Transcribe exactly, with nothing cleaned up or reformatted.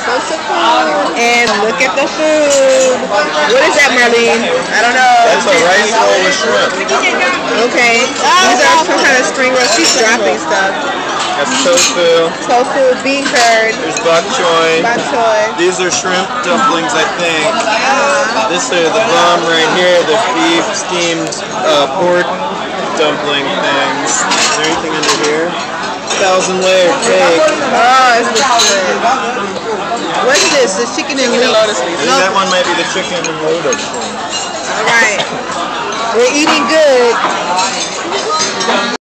Close to food. And look at the food. What is that, Marlene? I don't know. That's a rice roll with shrimp. Okay. These are some kind of spring rolls. She's dropping stuff. That's tofu. Tofu, bean curd. There's bok choy. Bok choy. These are shrimp dumplings, I think. Uh-huh. This is the bum right here, the beef steamed uh, pork dumpling things. Is there anything under here? Thousand layer cake. Oh, this looks good. What's this? The chicken and lotus leaf. I think that one might be the chicken and lotus thing. All right. We're eating good.